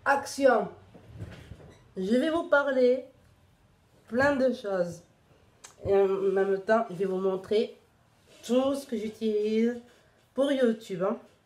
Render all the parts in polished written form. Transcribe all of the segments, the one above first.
Action! Je vais vous parler plein de choses. Et en même temps, je vais vous montrer tout ce que j'utilise pour YouTube.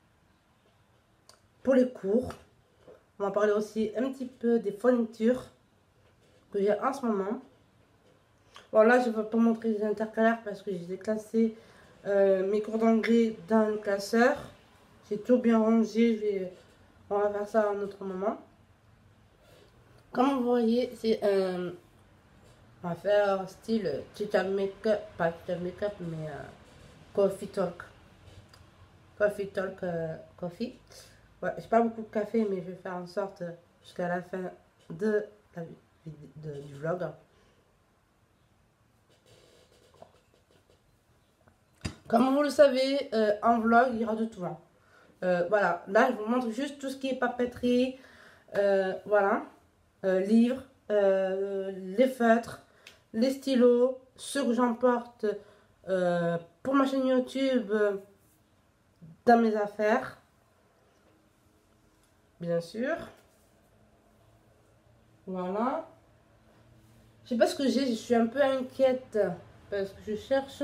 Pour les cours. On va parler aussi un petit peu des fournitures que j'ai en ce moment. Bon, là, je ne vais pas montrer les intercalaires parce que j'ai classé mes cours d'anglais dans le classeur. J'ai tout bien rangé. On va faire ça à un autre moment. Comme vous voyez, c'est un... On va faire style Teacher Make-up, pas Teacher Make-up, mais Coffee Talk. Coffee Talk, Coffee. Ouais, j'ai pas beaucoup de café, mais je vais faire en sorte jusqu'à la fin de du vlog. Comme vous le savez, en vlog, il y aura de tout. Voilà, là, je vous montre juste tout ce qui est papeterie. Voilà, livres, les feutres, les stylos, ceux que j'emporte pour ma chaîne YouTube dans mes affaires, bien sûr. Voilà. Je sais pas ce que j'ai, je suis un peu inquiète parce que je cherche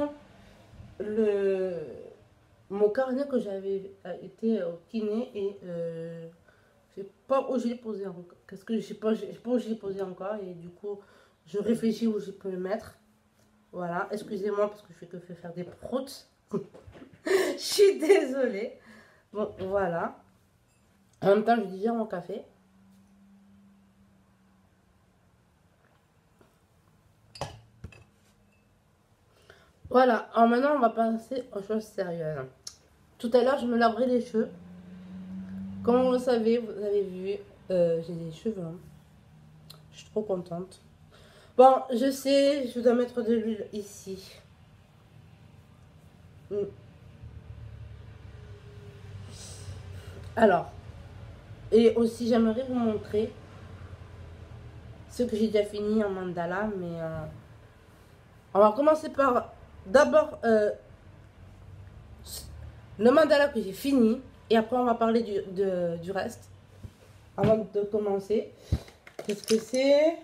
mon carnet que j'avais été au kiné et je sais pas où je l'ai posé encore. Qu'est-ce que je sais pas où je l'ai posé encore et du coup je réfléchis où je peux le mettre. Voilà, excusez-moi parce que je fais que faire des proutes. Je suis désolée. Bon, voilà. En même temps, je digère mon café. Voilà, alors maintenant on va passer aux choses sérieuses. Tout à l'heure, je me laverai les cheveux. Comme vous le savez, vous avez vu, j'ai des cheveux longs. Je suis trop contente. Bon, je sais, je dois mettre de l'huile ici. Alors, et aussi j'aimerais vous montrer ce que j'ai déjà fini en mandala, mais on va commencer par d'abord le mandala que j'ai fini et après on va parler du reste avant de commencer. Qu'est-ce que c'est?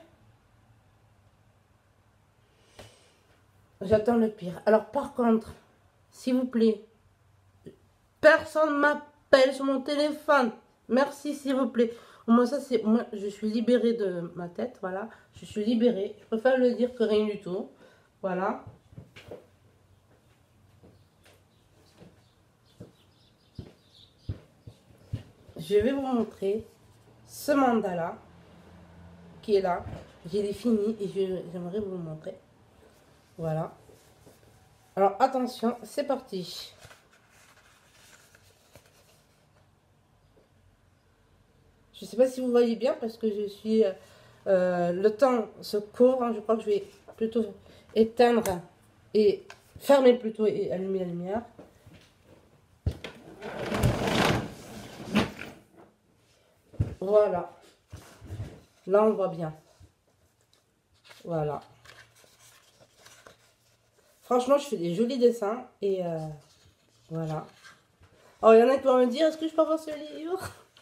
J'attends le pire. Alors par contre, s'il vous plaît, personne m'appelle sur mon téléphone. Merci s'il vous plaît. Au moins ça c'est, moi je suis libérée de ma tête, voilà. Je suis libérée. Je préfère le dire que rien du tout. Voilà. Je vais vous montrer ce mandala qui est là. J'ai fini et j'aimerais vous le montrer. Voilà. Alors attention, c'est parti. Je ne sais pas si vous voyez bien parce que je suis... le temps se court. Hein, je crois que je vais plutôt éteindre et fermer plutôt et allumer la lumière. Voilà. Là, on voit bien. Voilà. Franchement, je fais des jolis dessins et voilà. Alors, il y en a qui vont me dire, est-ce que je peux avoir ce livre?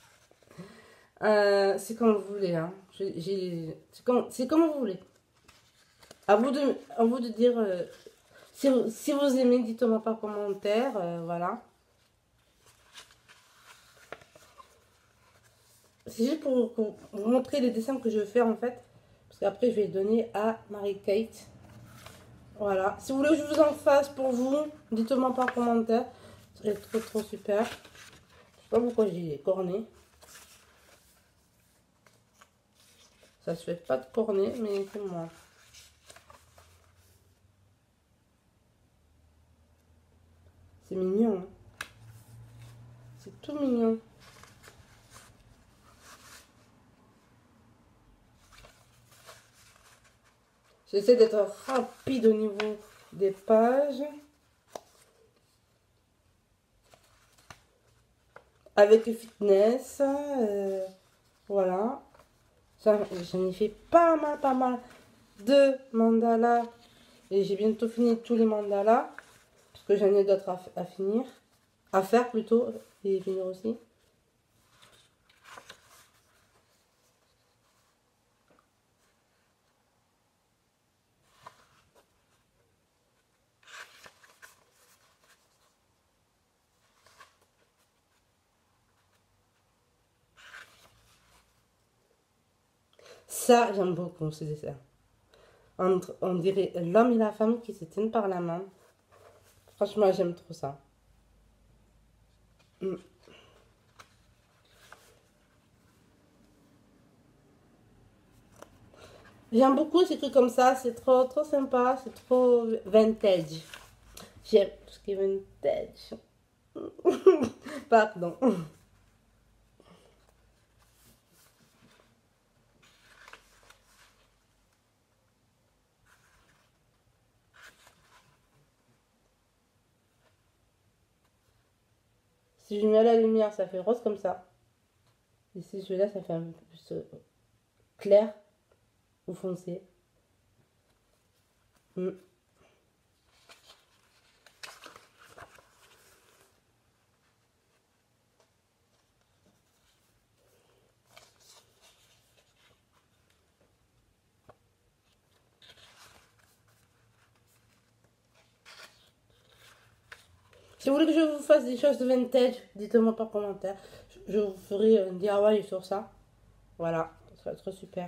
C'est comme vous voulez. Hein. C'est comme vous voulez. À vous de dire si vous aimez, dites-moi par commentaire. Voilà. C'est juste pour vous montrer les dessins que je fais en fait. Parce qu'après, je vais les donner à Marie-Kate. Voilà. Si vous voulez que je vous en fasse pour vous, dites-moi par commentaire. C'est trop super. Je sais pas pourquoi j'ai des cornets. Ça se fait pas de cornet, mais c'est moi. C'est mignon. Hein, c'est tout mignon. J'essaie d'être rapide au niveau des pages. Avec le fitness. Voilà. J'en ai fait pas mal de mandalas. Et j'ai bientôt fini tous les mandalas. Parce que j'en ai d'autres à finir. À faire plutôt. Et finir aussi. Ça, j'aime beaucoup ce dessin. On dirait l'homme et la femme qui se tiennent par la main. Franchement, j'aime trop ça. Mm. J'aime beaucoup ces trucs comme ça. C'est trop, trop sympa. C'est trop vintage. J'aime tout ce qui est vintage. Pardon. Si je mets la lumière, ça fait rose comme ça. Et si je laisse, ça fait un peu plus clair ou foncé. Mm. Si vous voulez que je vous fasse des choses de vintage, dites-moi par commentaire. Je vous ferai un DIY sur ça. Voilà, ça va être super.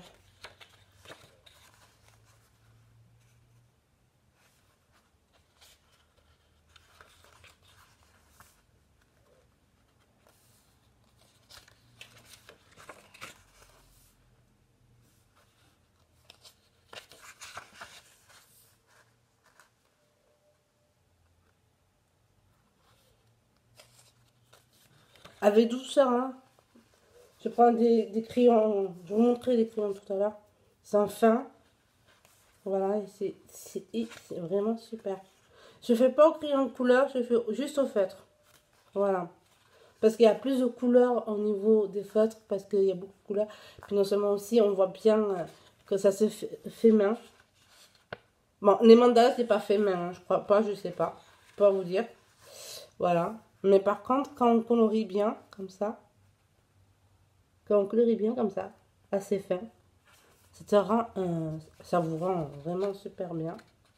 Avec douceur, hein. Je prends des crayons, je vous montrerai des crayons tout à l'heure. C'est en fin. Voilà, et c'est vraiment super. Je fais pas au crayon de couleur, je fais juste au feutre. Voilà. Parce qu'il y a plus de couleurs au niveau des feutres, parce qu'il y a beaucoup de couleurs. Puis non seulement aussi, on voit bien que ça se fait main. Bon, les mandalas, c'est pas fait main, hein, je crois pas, je sais pas. Je peux pas vous dire. Voilà. Mais par contre, quand on colorie bien, comme ça, assez fin, ça vous rend vraiment super bien.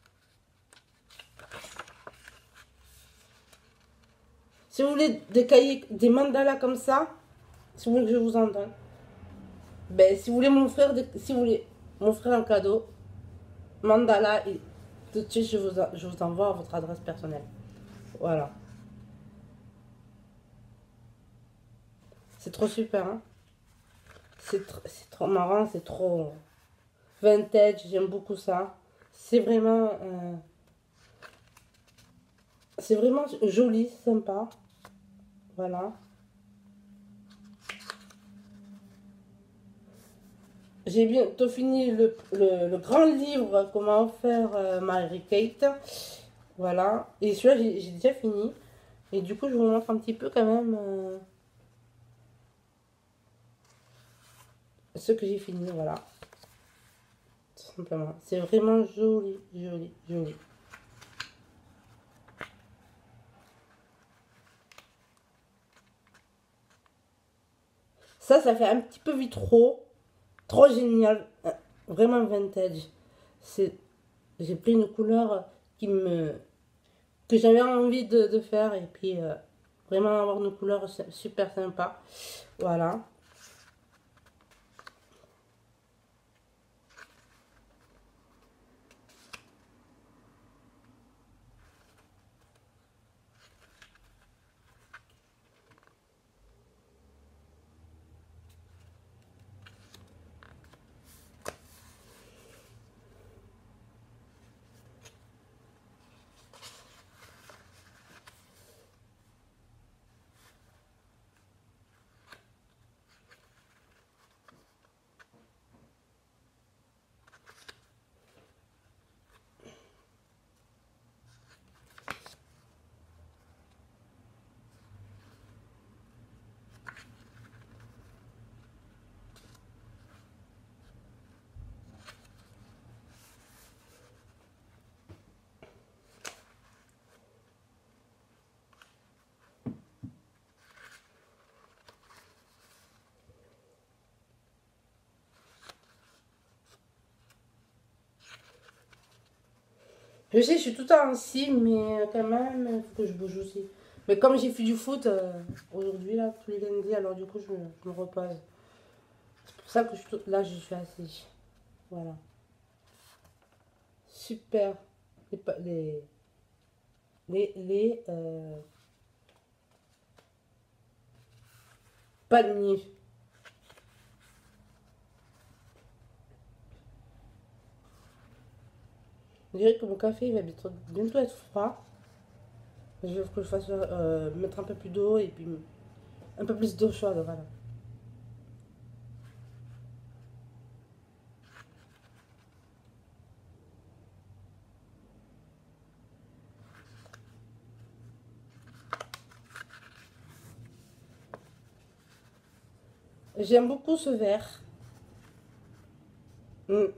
Si vous voulez des cahiers, des mandalas comme ça, si vous voulez que je vous en donne, ben, si vous voulez m'offrir un cadeau, mandala, et tout de suite je vous envoie à votre adresse personnelle. Voilà. C'est trop super, hein. C'est trop marrant, c'est trop vintage, j'aime beaucoup ça. C'est vraiment joli, sympa. Voilà. J'ai bientôt fini le grand livre Comment faire Mary-Kate. Voilà. Et celui-là, j'ai déjà fini. Et du coup, je vous montre un petit peu quand même ce que j'ai fini. Voilà. Tout simplement. C'est vraiment joli, joli, joli. Ça fait un petit peu vitraux. Trop génial. Vraiment vintage. J'ai pris une couleur que j'avais envie de faire. Et puis, vraiment avoir une couleur super sympa. Voilà. Je sais, je suis tout le temps assis, mais quand même, il faut que je bouge aussi. Mais comme j'ai fait du foot aujourd'hui, là, tous les lundis, alors du coup, je me repose. C'est pour ça que là, je suis assise. Voilà. Super. Les palmiers. Je dirais que mon café il va bientôt être froid. Je veux que je fasse mettre un peu plus d'eau et puis un peu plus d'eau chaude. Voilà. J'aime beaucoup ce verre. Mm.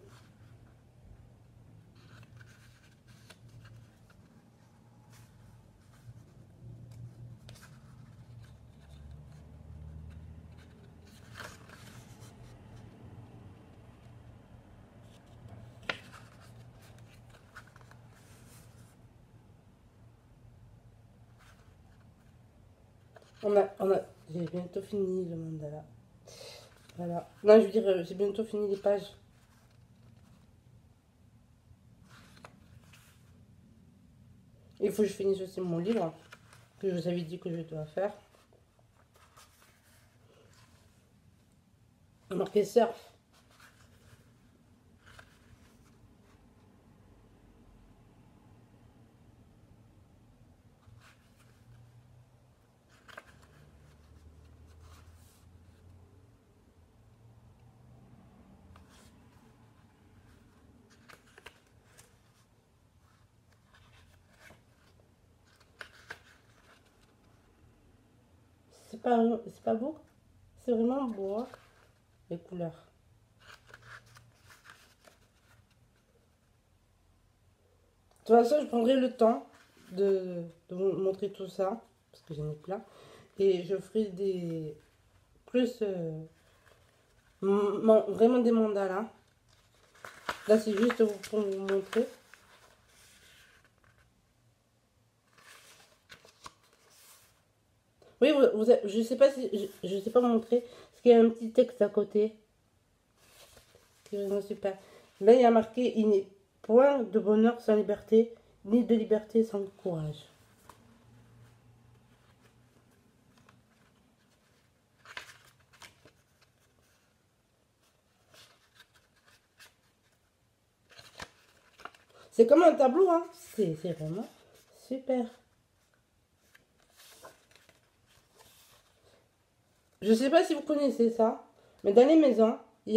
J'ai bientôt fini le mandala. Voilà. Non, je veux dire, j'ai bientôt fini les pages. Il faut que je finisse aussi mon livre que je vous avais dit que je dois faire. Marqué surf. C'est pas beau. C'est vraiment beau, hein, les couleurs. De toute façon, je prendrai le temps de vous montrer tout ça, parce que j'en ai plein. Et je ferai des plus vraiment des mandalas. Là, c'est juste pour vous montrer. Oui, je sais pas si je sais pas vous montrer, parce qu'il y a un petit texte à côté qui est vraiment super. Là, il y a marqué: il n'est point de bonheur sans liberté, ni de liberté sans courage. C'est comme un tableau, hein. C'est vraiment super. Je sais pas si vous connaissez ça, mais dans les maisons,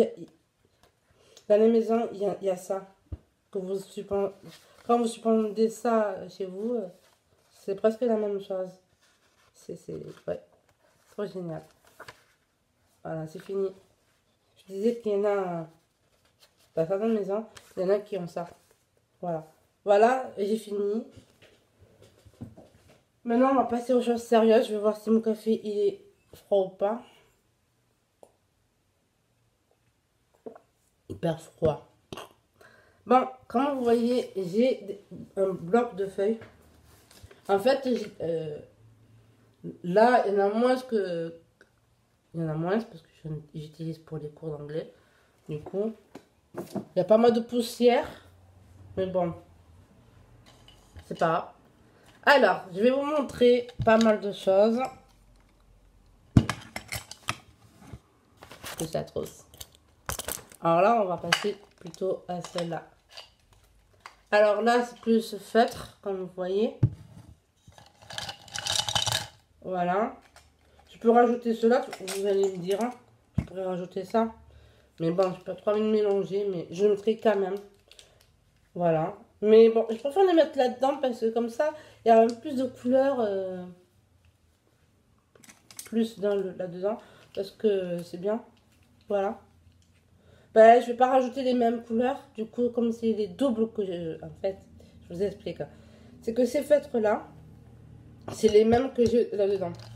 il y a ça. Que vous suppendez, quand vous suppendez ça chez vous, c'est presque la même chose. Ouais, trop génial. Voilà, c'est fini. Je disais qu'il y en a dans certaines maisons, il y en a qui ont ça. Voilà. Voilà, j'ai fini. Maintenant, on va passer aux choses sérieuses. Je vais voir si mon café il est froid ou pas. Hyper froid. Bon, comme vous voyez, j'ai un bloc de feuilles. En fait, là, il y en a moins que... Il y en a moins parce que j'utilise pour les cours d'anglais. Du coup, il y a pas mal de poussière. Mais bon, c'est pas grave. Alors, je vais vous montrer pas mal de choses. C'est atroce. Alors là, on va passer plutôt à celle-là. Alors là, c'est plus feutre, comme vous voyez. Voilà. Je peux rajouter cela, vous allez me dire. Hein. Je pourrais rajouter ça. Mais bon, je peux pas trop mélanger, mais je le mettrai quand même. Voilà. Mais bon, je préfère les mettre là-dedans parce que comme ça, il y a un plus de couleurs plus là-dedans. Parce que c'est bien. Voilà. Ben, je vais pas rajouter les mêmes couleurs. Du coup, comme c'est les doubles que j'ai... En fait, je vous explique. C'est que ces feutres-là, c'est les mêmes que j'ai là-dedans.